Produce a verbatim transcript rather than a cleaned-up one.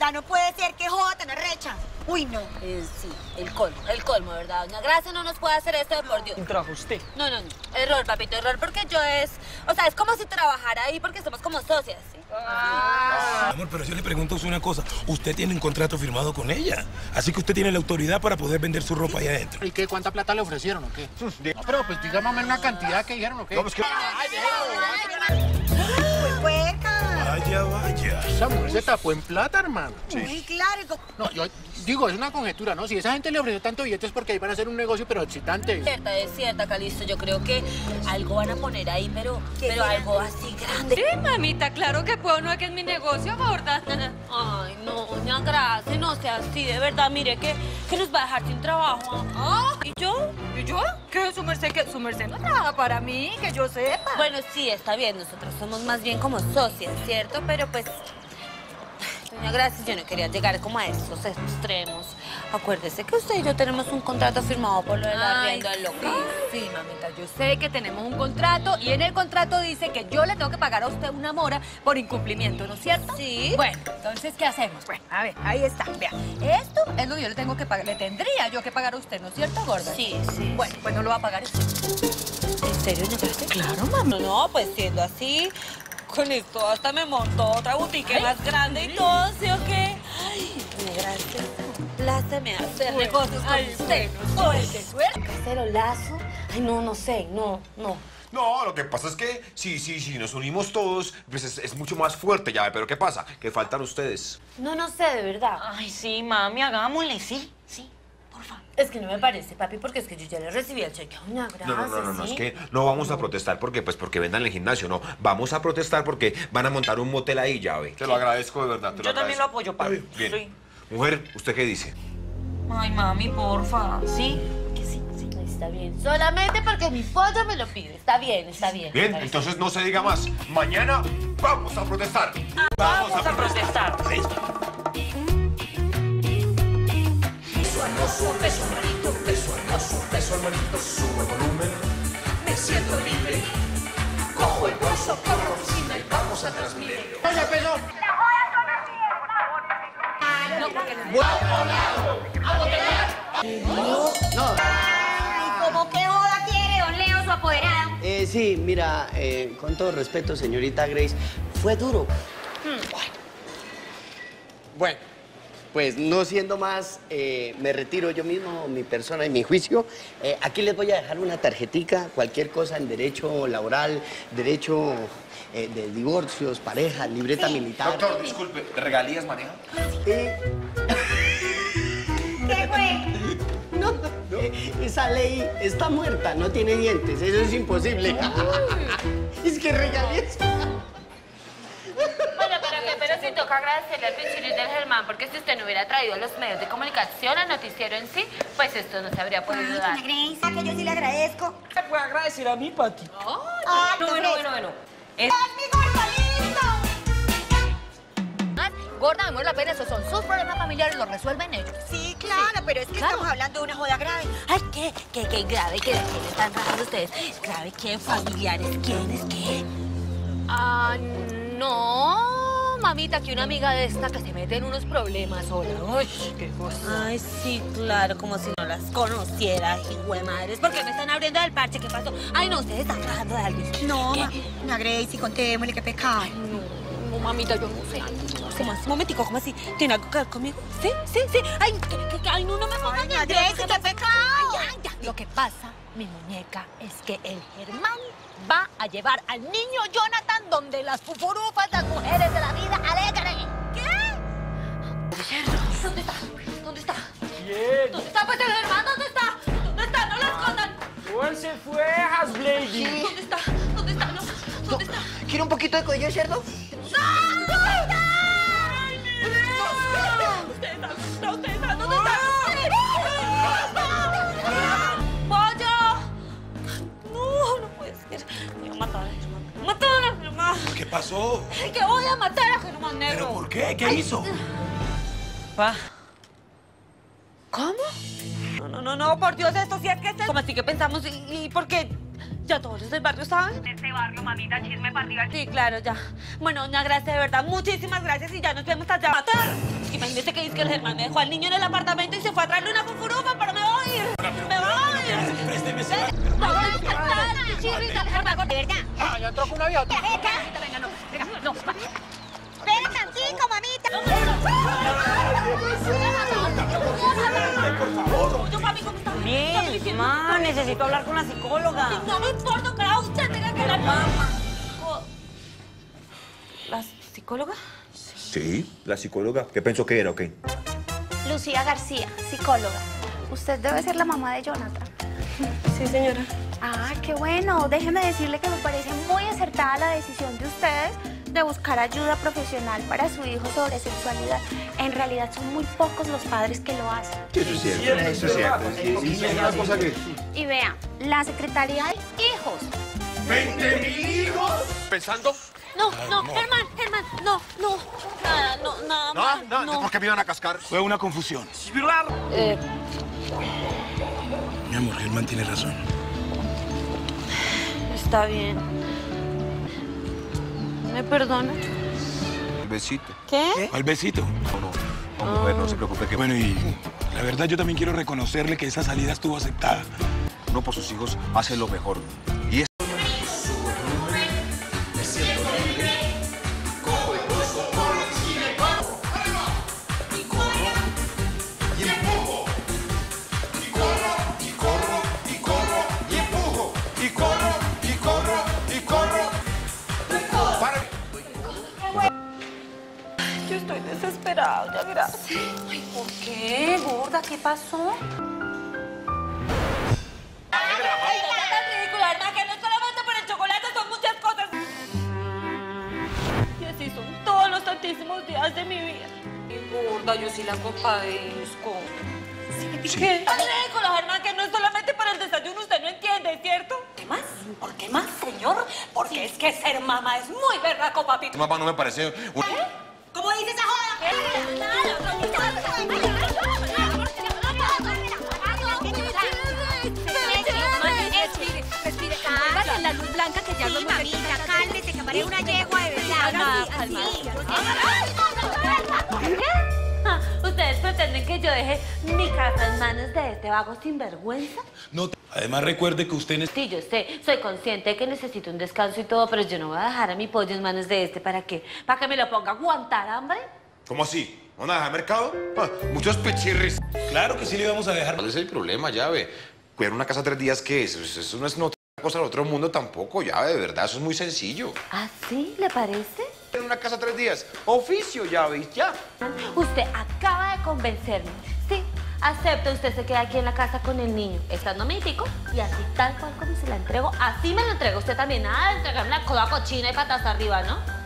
verdad, no puede ser que joda tan arrecha. Uy, no. Eh, sí, el colmo, el colmo, ¿verdad? Doña Gracia no nos puede hacer esto, por Dios. Trajo usted. No, no, no. Error, papito, error, porque yo es... O sea, es como si trabajara ahí porque somos como socias, ¿sí? Ah. Amor, pero yo le pregunto una cosa. Usted tiene un contrato firmado con ella. Así que usted tiene la autoridad para poder vender su ropa ahí adentro. ¿Y qué? ¿Cuánta plata le ofrecieron o qué? No, pero pues dígame una cantidad que dijeron o qué. No, pues que... Pues puerca. Vaya, vaya. Esa mujer se tapó en plata, hermano. Muy claro. No, yo digo, es una conjetura, ¿no? Si esa gente le ofreció tanto billete es porque ahí van a hacer un negocio, pero excitante. Cierta, es cierta, Calisto. Yo creo que algo van a poner ahí, pero, pero algo así grande. Sí, mamita, claro que puedo, no es que es mi negocio, gorda. Ay, no, doña Gracia, no sea así, de verdad. Mire que, que nos va a dejar sin trabajo. ¿Ah? ¿Y yo? ¿Y yo? ¿Qué? ¿Su merced qué? Su merced no trabaja para mí, que yo sepa. Bueno, sí, está bien. Nosotros somos más bien como socias, ¿cierto? Pero pues... Doña Gracia, yo no quería llegar como a esos extremos. Acuérdese que usted y yo tenemos un contrato firmado por lo del arriendo del local. Sí, sí, mamita, yo sé que tenemos un contrato y en el contrato dice que yo le tengo que pagar a usted una mora por incumplimiento, ¿no es cierto? Sí. Bueno, entonces, ¿qué hacemos? Bueno, a ver, ahí está, vea. Esto es lo que yo le tengo que pagar, le tendría yo que pagar a usted, ¿no es cierto, gorda? Sí, sí. Bueno, pues no lo va a pagar usted. ¿En serio, doña Gracia? Claro, mamá. No, no, pues siendo así, con esto hasta me montó otra boutique Ay, más grande y todo, ¿sí o qué? Ay, doña Gracia, pláceme a hacer negocios con ay, usted. Suerte, suerte. ¿Casero lazo? Ay, no, no sé, no, no. No, lo que pasa es que sí, sí, sí, nos unimos todos, pues es, es mucho más fuerte ya, pero ¿qué pasa? Que faltan ustedes. No, no sé, de verdad. Ay, sí, mami, hagámosle, sí, sí, por favor. Es que no me parece, papi, porque es que yo ya le recibí el cheque a doña Gracia, No, no, no, no, no, ¿sí? es que no vamos a protestar porque, pues, porque vendan el gimnasio, no. Vamos a protestar porque van a montar un motel ahí, ya ve. Te lo agradezco de verdad, te lo Yo también lo agradezco. apoyo, papi. Bien. Sí. Mujer, ¿usted qué dice? Ay, mami, porfa, ¿sí? Que sí, sí, está bien. Solamente porque mi pollo me lo pide. Está bien, está bien. Bien, entonces no se diga más. Mañana vamos a protestar. Vamos a protestar. Beso hermoso, beso hermanito, beso hermoso, beso hermanito, sube volumen, me siento libre. Cojo el bolso, corro a la oficina y vamos a Transmilenio. ¡Oye, peso! No, porque no. No. Ay, ¿cómo qué joda quiere, don Leo, su apoderada? Eh, sí, mira, eh, con todo respeto, señorita Grace, fue duro. Hmm. Bueno, pues no siendo más, eh, me retiro yo mismo, mi persona y mi juicio. Eh, aquí les voy a dejar una tarjetica, cualquier cosa en derecho laboral, derecho eh, de divorcios, parejas, libreta militar. Doctor, disculpe, ¿regalías maneja? Eh, ¿Qué fue? no, no, esa ley está muerta, no tiene dientes, eso es imposible. Es que regalías. Bueno, pero que, pero sí toca agradecerle al pinchiris del Germán, porque si usted no hubiera traído a los medios de comunicación, al noticiero en sí, pues esto no se habría podido dar. Doña Grace, ¿a que yo sí le agradezco? Me puede agradecer a mí, Pati. Ay, No, bueno, bueno, bueno. Es... ¡Es mi gordo lindo! Gorda, amor, la pena, esos son sus problemas familiares, los resuelven ellos. Sí, claro, pero es que Claro. estamos hablando de una joda grave. Ay, ¿qué? ¿Qué, qué grave? ¿Qué, qué le están rajando ustedes? ¿Grave qué? ¿Familiares? ¿Quiénes? ¿Qué? Ah, no, mamita, que una amiga de esta que se mete en unos problemas sola. Uy, qué cosa. Ay, sí, claro, como si no las conociera, hijo de madres. ¿Por qué me están abriendo del parche? ¿Qué pasó? Ay, no, ustedes están rajando de alguien. No, ¿Qué? ma, doña Grace, contémosle qué pecado. No, no, mamita, yo no sé. ¿Cómo así? Un momentico, ¿cómo así? ¿Tiene algo que ver conmigo? ¿Sí? ¿Sí? ¿Sí? Ay, que, que, que- ay, no, no me pongan Doña nerviosa, Grace, ¿qué qué pecado. Ay, ya, ya. Lo que pasa, mi muñeca, es que el Germán va a llevar al niño Jonathan donde las fufurufas, las mujeres de la vida alegre. ¿Qué? ¿Dónde está? ¿Dónde está? Bien. ¿Dónde está? Pues el Germán, ¿dónde está? ¿Dónde está? No lo escondan. ¿Cuál se fue, Hasblady? ¿Dónde está? ¿Dónde está? No, ¿dónde está? ¿Quiere un poquito de cuello de cerdo? ¡Pollo! No, no puede ser. Voy a matar a Germán. ¡Matar a Germán! ¿Qué pasó? ¡Que voy a matar a Germán Negro! ¿Pero por qué? ¿Qué hizo? Pa. ¿Cómo? No, no, no, no, por Dios, esto sí es que es... ¿Cómo así que pensamos? ¿Y, y por qué? ¿Ya todos los del barrio saben? Este barrio, mamita, chisme partido. Sí, claro, ya. Bueno, doña Gracia, de verdad, muchísimas gracias y ya nos vemos allá. ¡Matar! Es que me Imagínese que dice que el Germán me dejó al niño en el apartamento y se fue a traerle una fufurufa, pero me va a ir. Me va a ir. Présteme ese bar. De verdad. Ah, ya entró con una vieja. Venga, venga, no, venga, no. Espera tantico, mamita. Por favor. Yo, papi, ¿cómo está? Bien, ma, necesito hablar con la psicóloga. No me importa que la usted tenga que hablar. ¿La psicóloga? Sí, la psicóloga. ¿Qué pensó que era o qué? Lucía García, psicóloga. Usted debe ser la mamá de Jonathan. Sí, señora. Ah, qué bueno. Déjeme decirle que me parece muy acertada la decisión de ustedes de buscar ayuda profesional para su hijo sobre sexualidad. En realidad son muy pocos los padres que lo hacen. Eso es cierto, eso es cierto. Sí, sí, sí, es una cosa que... Y vea, la Secretaría de Hijos. ¿veinte mil hijos? ¿Pensando? No, no, Germán, Germán, no, no, nada, no, nada No, más, no, no. ¿por qué me iban a cascar? Fue una confusión. Eh, Mi amor, Germán tiene razón. está bien. ¿Me perdona? Un besito. ¿Qué? ¿Al besito? No, no, no, mujer, no se preocupe que... Bueno, y la verdad yo también quiero reconocerle que esa salida estuvo aceptada. Uno por sus hijos hace lo mejor. Y es... Yo estoy desesperada, ya gracias. Ay, ¿por qué, gorda? ¿Qué pasó? Ay, no sea tan ridícula, hermana, que no solamente por el chocolate, son muchas cosas. Y así son todos los tantísimos días de mi vida. Ay, gorda, yo sí la compadezco. Sí. ¿Qué? Tan ridículo, Germán, que no es solamente para el desayuno, usted no entiende, ¿cierto? ¿Qué más? ¿Por qué más, señor? Porque es que ser mamá es muy berraco, papito. Mamá no me parece... Un... ¿Cómo dice esa joda? Respire, respire. Póngase en la luz blanca que ya lo hemos hecho. Mamita, cálmese, que parece una yegua de verdad. Calma, Así, calma. Ah, ¿ustedes pretenden que yo deje mi casa en manos de este vago sinvergüenza? No. Además, recuerde que usted... Sí, yo sé, soy consciente de que necesito un descanso y todo, pero yo no voy a dejar a mi pollo en manos de este. ¿Para qué? ¿Para que me lo ponga a aguantar hambre? ¿Cómo así? ¿Van a dejar mercado? Ah, muchos pechirris. Claro que sí le vamos a dejar. ¿Cuál es el problema, llave? Cuidar una casa tres días, ¿qué es? Eso no es otra cosa del otro mundo tampoco, llave, de verdad, eso es muy sencillo. ¿Ah, sí? ¿Le parece? En una casa tres días, oficio, llave, ya. Usted acaba de convencerme. Sí, acepta, usted se queda aquí en la casa con el niño, estando mítico, y así tal cual como se la entrego, así me lo entrega usted también. Nada de entregarme la coda cochina y patas arriba, ¿no?